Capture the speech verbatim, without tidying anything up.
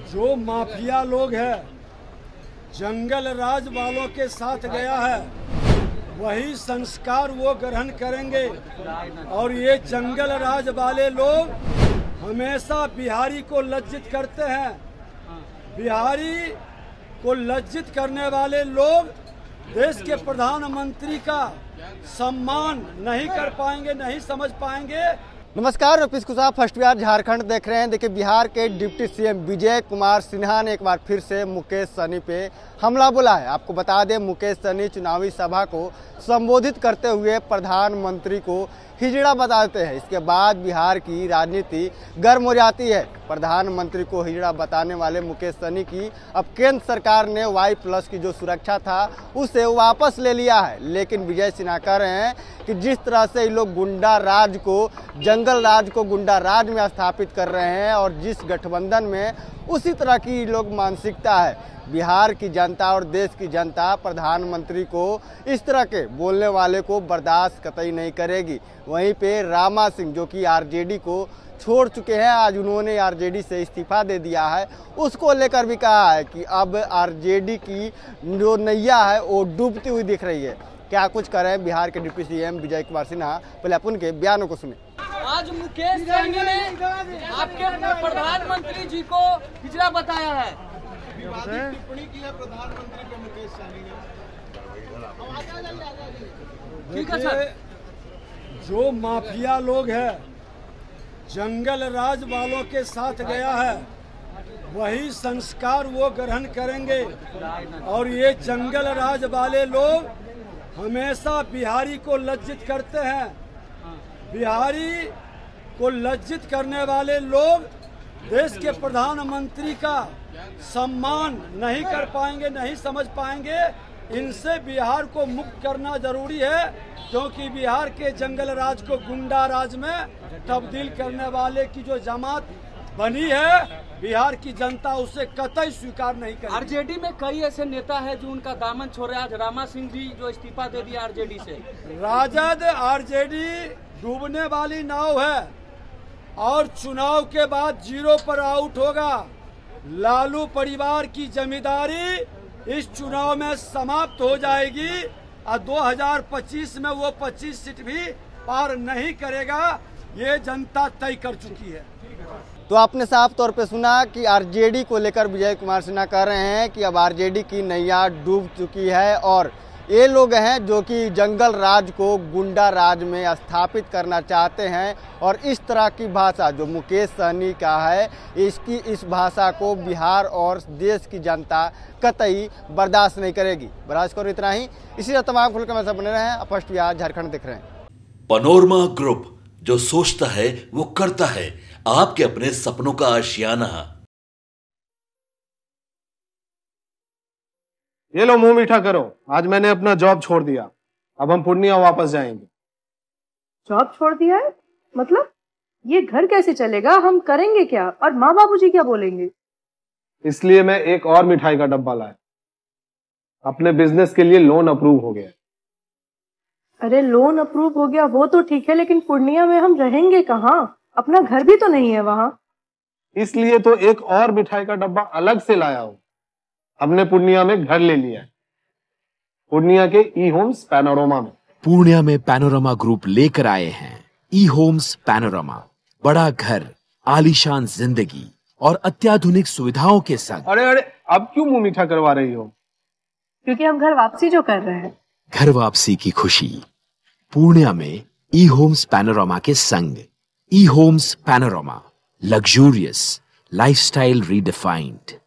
जो माफिया लोग हैं, जंगल राज वालों के साथ गया है, वही संस्कार वो ग्रहण करेंगे। और ये जंगल राज वाले लोग हमेशा बिहारी को लज्जित करते हैं। बिहारी को लज्जित करने वाले लोग देश के प्रधानमंत्री का सम्मान नहीं कर पाएंगे, नहीं समझ पाएंगे। नमस्कार, नीतीश कुमार फर्स्ट बिहार झारखंड देख रहे हैं। देखिए, बिहार के डिप्टी सीएम विजय कुमार सिन्हा ने एक बार फिर से मुकेश सहनी पे हमला बोला है। आपको बता दें, मुकेश सहनी चुनावी सभा को संबोधित करते हुए प्रधानमंत्री को हिजड़ा बताते हैं। इसके बाद बिहार की राजनीति गर्म हो जाती है। प्रधानमंत्री को हिजड़ा बताने वाले मुकेश सहनी की अब केंद्र सरकार ने वाई प्लस की जो सुरक्षा था उसे वापस ले लिया है। लेकिन विजय सिन्हा कह रहे हैं कि जिस तरह से ये लोग गुंडा राज को, जंगल राज को गुंडा राज में स्थापित कर रहे हैं और जिस गठबंधन में, उसी तरह की लोग मानसिकता है। बिहार की जनता और देश की जनता प्रधानमंत्री को इस तरह के बोलने वाले को बर्दाश्त कतई नहीं करेगी। वहीं पे रामा सिंह, जो कि आरजेडी को छोड़ चुके हैं, आज उन्होंने आरजेडी से इस्तीफा दे दिया है, उसको लेकर भी कहा है कि अब आरजेडी की जो नैया है वो डूबती हुई दिख रही है। क्या कुछ कर रहे हैं बिहार के डिप्टी सीएम विजय कुमार सिन्हा, पहले अपन के बयानों को सुने। आज मुकेश सहनी ने आपके प्रधानमंत्री जी को हिजड़ा बताया है। टिप्पणी की है प्रधानमंत्री पे मुकेश सहनी ने। देखिए, जो माफिया लोग हैं, जंगल राज वालों के साथ गया है, वही संस्कार वो ग्रहण करेंगे। और ये जंगल राज वाले लोग हमेशा बिहारी को लज्जित करते हैं। बिहारी को लज्जित करने वाले लोग देश के प्रधानमंत्री का सम्मान नहीं कर पाएंगे, नहीं समझ पाएंगे। इनसे बिहार को मुक्त करना जरूरी है, क्योंकि बिहार के जंगल राज को गुंडा राज में तब्दील करने वाले की जो जमात बनी है, बिहार की जनता उसे कतई स्वीकार नहीं करेगी। आरजेडी में कई ऐसे नेता है जो उनका दामन छोड़ रहे हैं। आज रामा सिंह जी जो इस्तीफा दे दिया आरजेडी से। राजद आरजेडी डूबने वाली नाव है और चुनाव के बाद जीरो पर आउट होगा। लालू परिवार की जमींदारी इस चुनाव में समाप्त हो जाएगी और दो हज़ार पच्चीस में वो पच्चीस सीट भी पार नहीं करेगा, ये जनता तय कर चुकी है। तो आपने साफ तौर पे सुना कि आरजेडी को लेकर विजय कुमार सिन्हा कह रहे हैं कि अब आरजेडी की नैया डूब चुकी है और ये लोग हैं जो कि जंगल राज को गुंडा राज में स्थापित करना चाहते हैं। और इस तरह की भाषा जो मुकेश सहनी का है, इसकी इस भाषा को बिहार और देश की जनता कतई बर्दाश्त नहीं करेगी। बर्दाश्त करो, इतना ही। इसी तरह तमाम खुलकर में सब बने रहे हैं। फर्स्ट बिहार झारखंड देख रहे हैं। पैनोरमा ग्रुप, जो सोचता है वो करता है। आपके अपने सपनों का आशियाना। ये लो, मुंह मीठा करो। आज मैंने अपना जॉब छोड़ दिया, अब हम पूर्णिया वापस जाएंगे। जॉब छोड़ दिया है? मतलब ये घर कैसे चलेगा? हम करेंगे क्या? और माँ बाबूजी क्या बोलेंगे? इसलिए मैं एक और मिठाई का डब्बा लाया। अपने बिजनेस के लिए लोन अप्रूव हो गया। अरे लोन अप्रूव हो गया वो तो ठीक है, लेकिन पूर्णिया में हम रहेंगे कहाँ? अपना घर भी तो नहीं है वहाँ। इसलिए तो एक और मिठाई का डब्बा अलग से लाया हूँ। हमने पूर्णिया में घर ले लिया है, पूर्णिया के ई होम्स पैनोरमा में। पूर्णिया में पैनोरमा ग्रुप लेकर आए हैं ई होम्स पैनोरमा। बड़ा घर, आलीशान जिंदगी और अत्याधुनिक सुविधाओं के संग। अरे अरे, अब क्यों मुंह मीठा करवा रही हो? क्योंकि हम घर वापसी जो कर रहे हैं। घर वापसी की खुशी पूर्णिया में ई होम्स पैनोरमा के संग। E homes panorama, luxurious lifestyle redefined.